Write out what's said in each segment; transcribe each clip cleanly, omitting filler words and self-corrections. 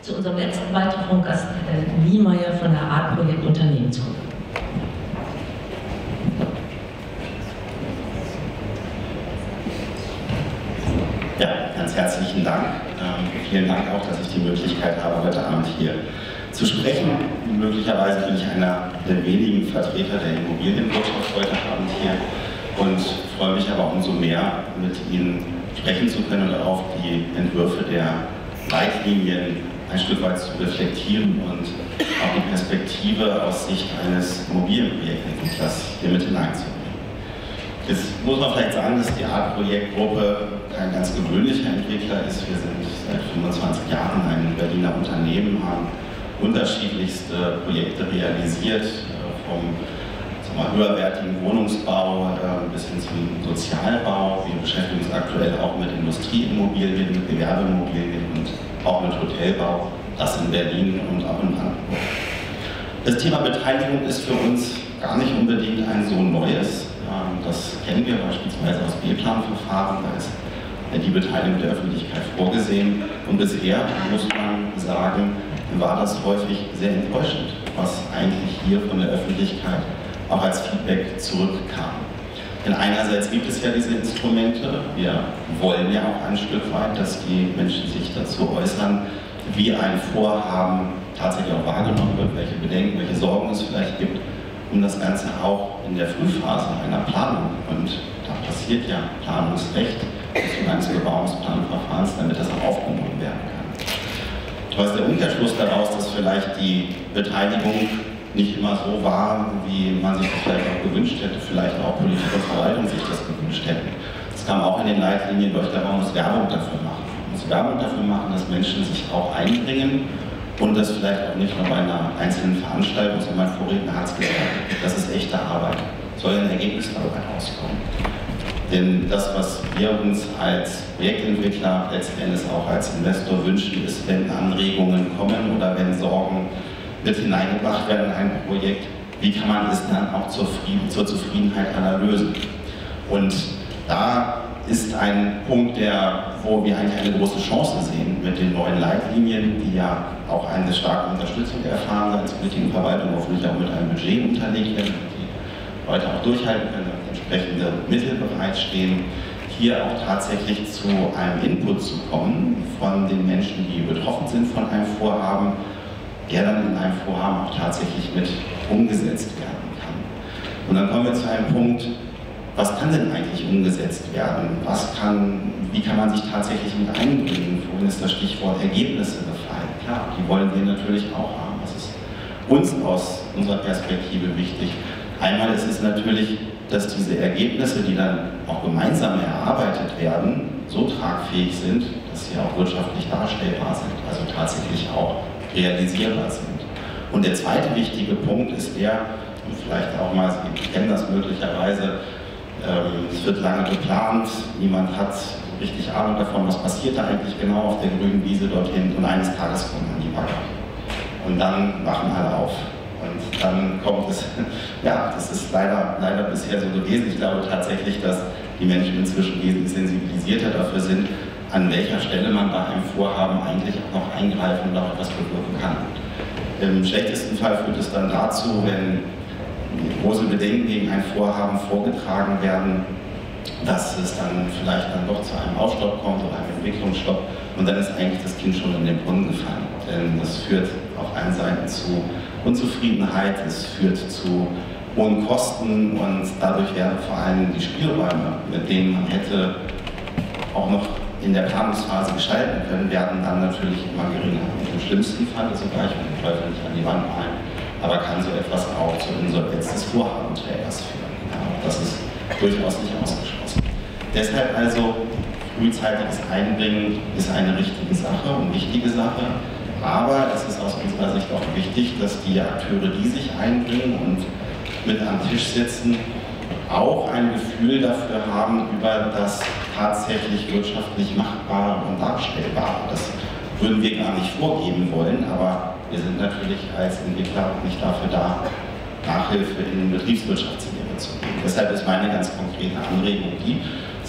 zu unserem letzten weiteren Gast, Niemeyer von der Artprojekt Unternehmensgruppe. Ja, ganz herzlichen Dank. Vielen Dank auch, dass ich die Möglichkeit habe, heute Abend hier zu sprechen. Möglicherweise bin ich einer der wenigen Vertreter der Immobilienwirtschaft heute Abend hier und freue mich aber umso mehr, mit Ihnen sprechen zu können und auf die Entwürfe der Leitlinien ein Stück weit zu reflektieren und auch die Perspektive aus Sicht eines Immobilienprojektentwicklers hier mit hineinzubringen. Jetzt muss man vielleicht sagen, dass die Artprojektgruppe kein ganz gewöhnlicher Entwickler ist. Wir sind seit 25 Jahren ein Berliner Unternehmen, haben unterschiedlichste Projekte realisiert, vom höherwertigen Wohnungsbau bis hin zum Sozialbau. Wir beschäftigen uns aktuell auch mit Industrieimmobilien, mit Gewerbeimmobilien und auch mit Hotelbau, das in Berlin und auch in Brandenburg. Das Thema Beteiligung ist für uns gar nicht unbedingt ein so neues. Das kennen wir beispielsweise aus B-Plan-Verfahren, da ist die Beteiligung der Öffentlichkeit vorgesehen. Und bisher, muss man sagen, war das häufig sehr enttäuschend, was eigentlich hier von der Öffentlichkeit auch als Feedback zurückkam. Denn einerseits gibt es ja diese Instrumente, wir wollen ja auch ein Stück weit, dass die Menschen sich dazu äußern, wie ein Vorhaben tatsächlich auch wahrgenommen wird, welche Bedenken, welche Sorgen es vielleicht gibt, um das Ganze auch in der Frühphase einer Planung, und da passiert ja Planungsrecht eines Bebauungsplanverfahrens, damit das auch aufgenommen werden kann. Aber ist der Umkehrschluss daraus, dass vielleicht die Beteiligung nicht immer so war, wie man sich das vielleicht auch gewünscht hätte, vielleicht auch Politik und Verwaltung sich das gewünscht hätten. Das kam auch in den Leitlinien durch, da man muss Werbung dafür machen. Man muss Werbung dafür machen, dass Menschen sich auch einbringen und das vielleicht auch nicht nur bei einer einzelnen Veranstaltung, sondern mein Vorredner hat es gesagt, das ist echte Arbeit, soll ein Ergebnis dabei rauskommen. Denn das, was wir uns als Projektentwickler, letztendlich auch als Investor wünschen, ist, wenn Anregungen kommen oder wenn Sorgen mit hineingebracht werden in ein Projekt, wie kann man es dann auch zur Zufriedenheit aller lösen. Und da ist ein Punkt, wo wir eigentlich eine große Chance sehen mit den neuen Leitlinien, die ja auch eine starke Unterstützung erfahren seitens Politik und Verwaltung, hoffentlich auch mit einem Budget unterlegt werden, die Leute auch durchhalten können, entsprechende Mittel bereitstehen, hier auch tatsächlich zu einem Input zu kommen von den Menschen, die betroffen sind von einem Vorhaben, der dann in einem Vorhaben auch tatsächlich mit umgesetzt werden kann. Und dann kommen wir zu einem Punkt, was kann denn eigentlich umgesetzt werden? Wie kann man sich tatsächlich mit einbringen? Vorhin ist das Stichwort Ergebnisse gefallen. Klar, die wollen wir natürlich auch haben. Das ist uns aus unserer Perspektive wichtig. Einmal ist es natürlich, dass diese Ergebnisse, die dann auch gemeinsam erarbeitet werden, so tragfähig sind, dass sie auch wirtschaftlich darstellbar sind, also tatsächlich auch realisierbar sind. Und der zweite wichtige Punkt ist der, und vielleicht auch mal, Sie kennen das möglicherweise, es wird lange geplant, niemand hat richtig Ahnung davon, was passiert da eigentlich genau auf der grünen Wiese dorthin, und eines Tages kommt man die Bagger. Und dann wachen alle auf. Und dann kommt es, ja, das ist leider bisher so gewesen. Ich glaube tatsächlich, dass die Menschen inzwischen wesentlich sensibilisierter dafür sind, an welcher Stelle man bei einem Vorhaben eigentlich auch noch eingreifen und auch etwas bewirken kann. Im schlechtesten Fall führt es dann dazu, wenn große Bedenken gegen ein Vorhaben vorgetragen werden, dass es dann vielleicht doch zu einem Aufstopp kommt oder einem Entwicklungsstopp, und dann ist eigentlich das Kind schon in den Brunnen gefallen. Denn das führt auf allen Seiten zu Unzufriedenheit, es führt zu hohen Kosten, und dadurch werden vor allem die Spielräume, mit denen man hätte auch noch in der Planungsphase gestalten können, werden dann natürlich immer geringer. Und im schlimmsten Fall sogar, ich will den Teufel nicht an die Wand malen, aber kann so etwas auch zur Insolvenz des Vorhabenträgers führen. Ja, das ist durchaus nicht ausgeschlossen. Deshalb also, frühzeitiges Einbringen ist eine richtige Sache und wichtige Sache, aber es ist aus unserer Sicht auch wichtig, dass die Akteure, die sich einbringen und mit am Tisch sitzen, auch ein Gefühl dafür haben über das tatsächlich wirtschaftlich Machbare und Darstellbare. Das würden wir gar nicht vorgeben wollen, aber wir sind natürlich als Entwickler nicht dafür da, Nachhilfe in Betriebswirtschaftslehre zu geben. Deshalb ist meine ganz konkrete Anregung die, es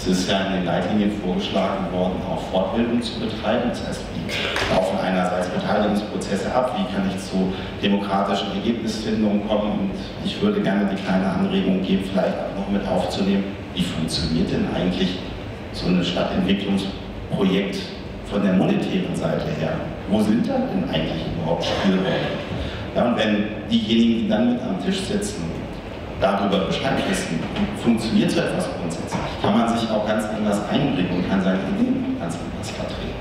ist ja in den Leitlinien vorgeschlagen worden, auch Fortbildung zu betreiben. Das heißt, wie laufen einerseits Beteiligungsprozesse ab, wie kann ich zu demokratischen Ergebnisfindungen kommen, und ich würde gerne die kleine Anregung geben, vielleicht auch noch mit aufzunehmen, wie funktioniert denn eigentlich so ein Stadtentwicklungsprojekt von der monetären Seite her? Wo sind da denn eigentlich überhaupt Spielräume? Ja, und wenn diejenigen, die dann mit am Tisch sitzen, darüber Bescheid wissen, funktioniert so etwas grundsätzlich, kann man sich auch ganz anders einbringen und kann seine Ideen ganz anders vertreten.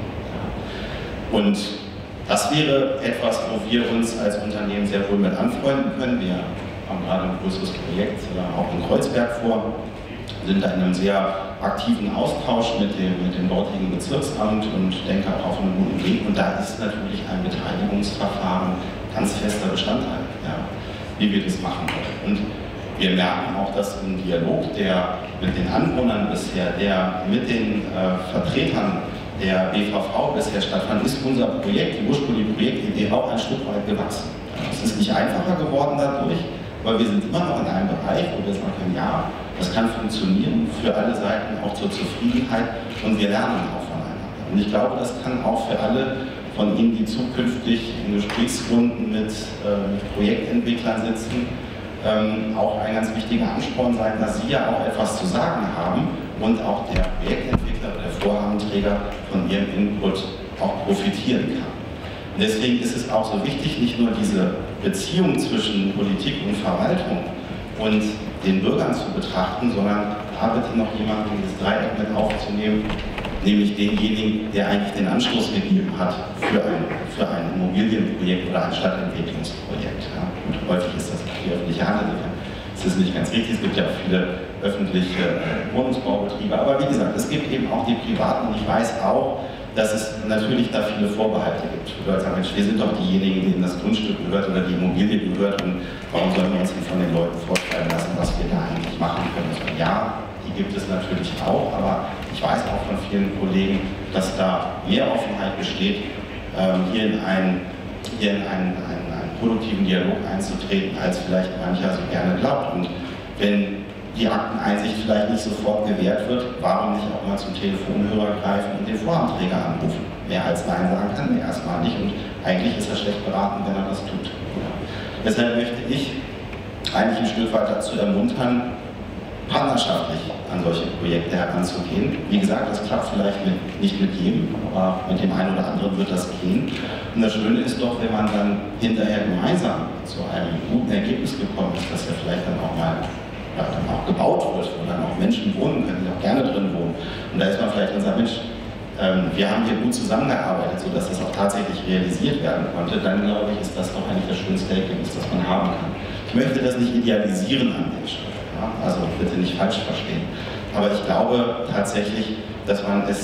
Ja. Und das wäre etwas, wo wir uns als Unternehmen sehr wohl mit anfreunden können. Wir haben gerade ein größeres Projekt auch in Kreuzberg vor, sind da in einem sehr aktiven Austausch mit dem dortigen Bezirksamt und denke auch auf einen guten Weg. Und da ist natürlich ein Beteiligungsverfahren ganz fester Bestandteil, ja, wie wir das machen wollen. Und wir merken auch, dass im Dialog, der mit den Anwohnern bisher, der mit den Vertretern der BVV bisher stattfand, ist unser Projekt, die ursprüngliche Projektidee, auch ein Stück weit gewachsen. Es ist nicht einfacher geworden dadurch, weil wir sind immer noch in einem Bereich, wo wir sagen können, ja, das kann funktionieren, für alle Seiten auch zur Zufriedenheit, und wir lernen auch voneinander. Und ich glaube, das kann auch für alle von Ihnen, die zukünftig in Gesprächsrunden mit Projektentwicklern sitzen, auch ein ganz wichtiger Ansporn sein, dass Sie ja auch etwas zu sagen haben und auch der Projektentwickler oder der Vorhabenträger von Ihrem Input auch profitieren kann. Und deswegen ist es auch so wichtig, nicht nur diese Beziehung zwischen Politik und Verwaltung und den Bürgern zu betrachten, sondern da bitte noch jemanden in das Dreieck mit aufzunehmen, nämlich denjenigen, der eigentlich den Anstoß gegeben hat für ein Immobilienprojekt oder ein Stadtentwicklungsprojekt. Ja. Und häufig ist das die öffentliche Hand. Es ist nicht ganz richtig, es gibt ja auch viele öffentliche Wohnungsbaubetriebe, aber wie gesagt, es gibt eben auch die privaten, und ich weiß auch, dass es natürlich da viele Vorbehalte gibt. Die Leute sagen, Mensch, wir sind doch diejenigen, denen das Grundstück gehört oder die Immobilie gehört, und warum sollen wir uns denn von den Leuten vorschreiben lassen, was wir da eigentlich machen können? Also, ja, die gibt es natürlich auch, aber ich weiß auch von vielen Kollegen, dass da mehr Offenheit besteht, hier in einen produktiven Dialog einzutreten, als vielleicht mancher so gerne glaubt. Und wenn die Akteneinsicht vielleicht nicht sofort gewährt wird, warum nicht auch mal zum Telefonhörer greifen und den Vorhabenträger anrufen? Mehr als Nein sagen kann er erstmal nicht, und eigentlich ist er schlecht beraten, wenn er das tut. Ja. Deshalb möchte ich eigentlich ein Stück weit dazu ermuntern, partnerschaftlich an solche Projekte heranzugehen. Wie gesagt, das klappt vielleicht nicht mit jedem, aber mit dem einen oder anderen wird das gehen. Und das Schöne ist doch, wenn man dann hinterher gemeinsam zu einem guten Ergebnis gekommen ist, dass ja vielleicht dann auch mal dann auch gebaut wird, wo dann auch Menschen wohnen können, die auch gerne drin wohnen. Und da ist man vielleicht unser Mensch, wir haben hier gut zusammengearbeitet, sodass das auch tatsächlich realisiert werden konnte. Dann glaube ich, ist das doch eigentlich das schönste Ergebnis, das man haben kann. Ich möchte das nicht idealisieren an der Stelle. Ja, also bitte nicht falsch verstehen. Aber ich glaube tatsächlich, dass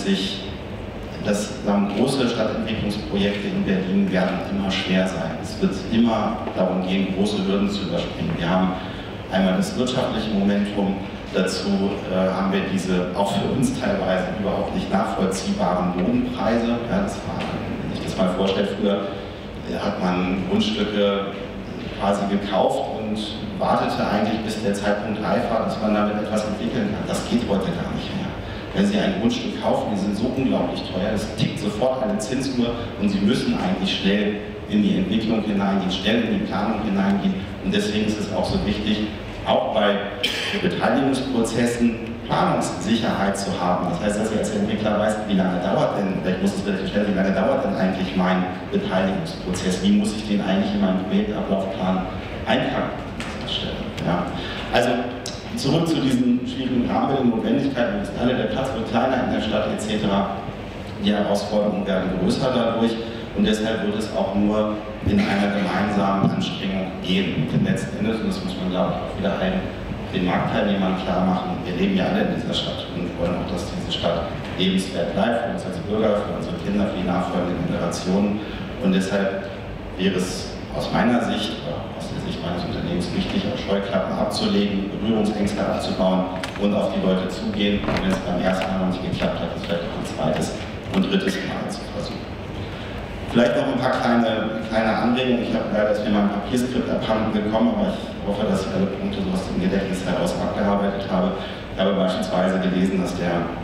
große Stadtentwicklungsprojekte in Berlin werden immer schwer sein. Es wird immer darum gehen, große Hürden zu überspringen. Wir haben einmal das wirtschaftliche Momentum, dazu haben wir diese auch für uns teilweise überhaupt nicht nachvollziehbaren Wohnpreise. Ja, wenn ich das mal vorstelle, früher hat man Grundstücke quasi gekauft und wartete eigentlich, bis der Zeitpunkt reif war, dass man damit etwas entwickeln kann. Das geht heute gar nicht mehr. Wenn Sie ein Grundstück kaufen, die sind so unglaublich teuer, das tickt sofort eine Zinsuhr, und Sie müssen eigentlich schnell in die Entwicklung hineingehen, schnell in die Planung hineingehen. Und deswegen ist es auch so wichtig, auch bei Beteiligungsprozessen Planungssicherheit zu haben. Das heißt, dass ich als Entwickler weiß, wie lange dauert denn, vielleicht muss es relativ schnell, wie lange dauert denn eigentlich mein Beteiligungsprozess? Wie muss ich den eigentlich in meinen Projektablaufplan einpacken an dieser Stelle? Ja. Also zurück zu diesen schwierigen Rahmenbedingungen, Notwendigkeiten, wir wissen alle, der Platz wird kleiner in der Stadt etc. Die Herausforderungen werden größer dadurch, und deshalb wird es auch nur in einer gemeinsamen Anstrengung gehen. Denn letzten Endes, und das muss man glaube ich auch wieder den Marktteilnehmern klar machen, wir leben ja alle in dieser Stadt und wollen auch, dass diese Stadt lebenswert bleibt, für uns als Bürger, für unsere Kinder, für die nachfolgenden Generationen. Und deshalb wäre es aus meiner Sicht, oder aus der Sicht meines Unternehmens, wichtig, auch Scheuklappen abzulegen, Berührungsängste abzubauen und auf die Leute zugehen. Und wenn es beim ersten Mal noch nicht geklappt hat, es vielleicht auch ein zweites und drittes Mal zu versuchen. Vielleicht noch ein paar kleine Anregungen. Ich habe leider jetzt mir mein Papierskript abhanden gekommen, aber ich hoffe, dass ich alle Punkte so aus dem Gedächtnis heraus abgearbeitet habe. Ich habe beispielsweise gelesen, dass der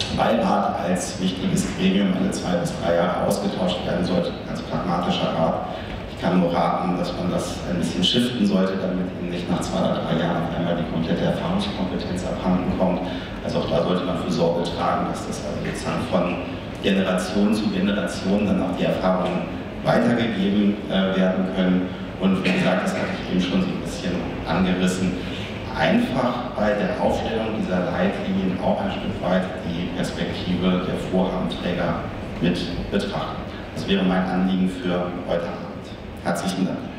Beirat als wichtiges Gremium alle 2 bis 3 Jahre ausgetauscht werden sollte, ganz pragmatischer Rat. Ich kann nur raten, dass man das ein bisschen shiften sollte, damit Ihnen nicht nach 2 oder 3 Jahren auf einmal die komplette Erfahrungskompetenz abhanden kommt. Also auch da sollte man für Sorge tragen, dass das also sozusagen von Generation zu Generation dann auch die Erfahrungen weitergegeben werden können. Und wie gesagt, das hatte ich eben schon so ein bisschen angerissen, einfach bei der Aufstellung dieser Leitlinien auch ein Stück weit die Perspektive der Vorhabenträger mit betrachten. Das wäre mein Anliegen für heute Abend. Herzlichen Dank.